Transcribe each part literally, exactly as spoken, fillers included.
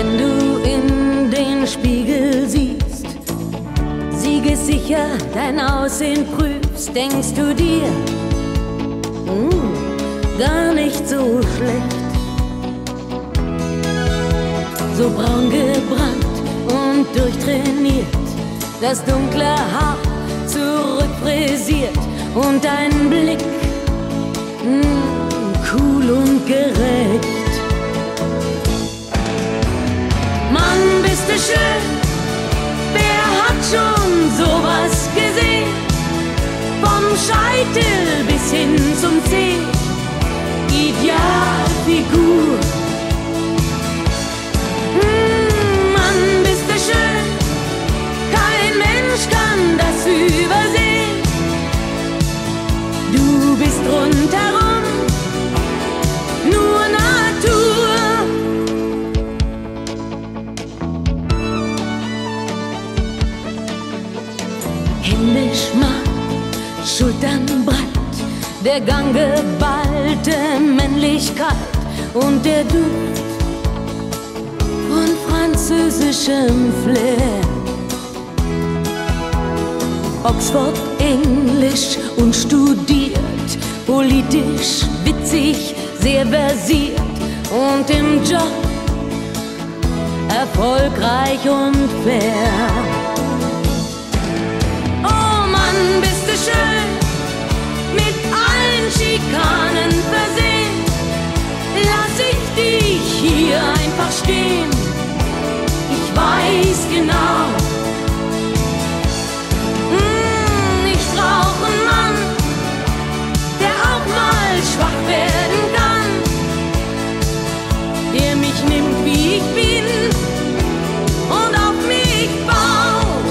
Wenn du in den Spiegel siehst, siegessicher dein Aussehen prüfst, denkst du dir, hm, gar nicht so schlecht. So braun gebrannt und durchtrainiert, das dunkle Haar zurückfrisiert und dein Blick, mh, cool und gerecht. Mann, bist du schön, wer hat schon sowas gesehen? Vom Scheitel bis hin zum Zeh, Idealfigur. Übersehen. Du bist rundherum nur Natur. Hände schmal, Schultern breit, der Gang geballte Männlichkeit und der Duft von französischem Flair. Oxford, Englisch und studiert, politisch, witzig, sehr versiert und im Job erfolgreich und fair. Oh Mann, bist du schön, mit allen Schikanen versehen. Lass ich dich hier einfach stehen, ich weiß genau. Schwach werden kann, der mich nimmt, wie ich bin und auf mich baut.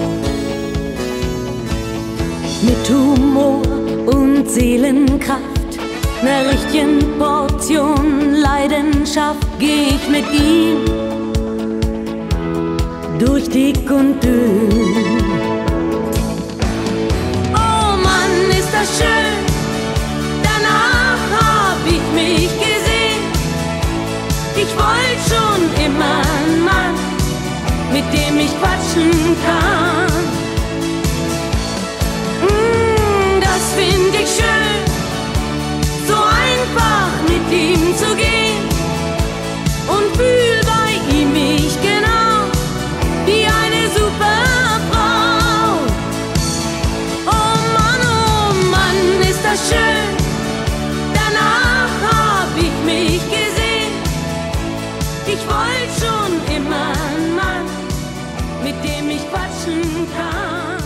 Mit Humor und Seelenkraft, ner richtigen Portion Leidenschaft, geh ich mit ihm durch dick und dünn. Oh Mann, ist das schön, mich gesehen. Ich wollte schon immer einen Mann, mit dem ich quatschen kann. Mm, das find ich schön, so einfach mit ihm zu gehen und fühl bei ihm mich genau wie eine Superfrau. Oh Mann, oh Mann, ist das schön. Ich wollte schon immer einen Mann, mit dem ich quatschen kann.